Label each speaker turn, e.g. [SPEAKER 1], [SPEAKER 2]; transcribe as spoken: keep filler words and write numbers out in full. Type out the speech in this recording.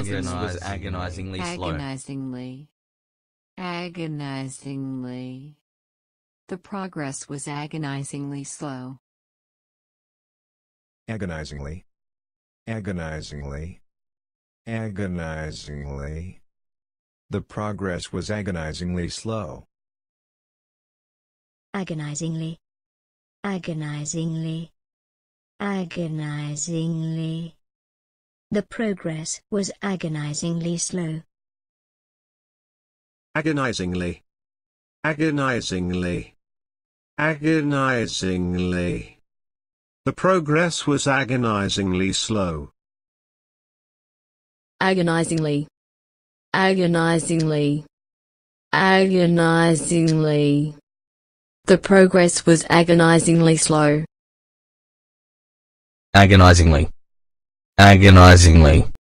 [SPEAKER 1] progress was
[SPEAKER 2] Agonizingly.
[SPEAKER 1] agonizingly slow.
[SPEAKER 3] Agonizingly. Agonizingly. The progress was agonizingly slow.
[SPEAKER 4] Agonizingly. Agonizingly. Agonizingly. The progress was agonizingly slow.
[SPEAKER 5] Agonizingly. Agonizingly. Agonizingly. The progress was agonizingly slow.
[SPEAKER 6] Agonizingly. Agonizingly. Agonizingly. The progress was agonizingly slow.
[SPEAKER 1] Agonizingly. Agonizingly. Agonizingly. The progress was agonizingly slow.
[SPEAKER 2] Agonizingly. Agonizingly.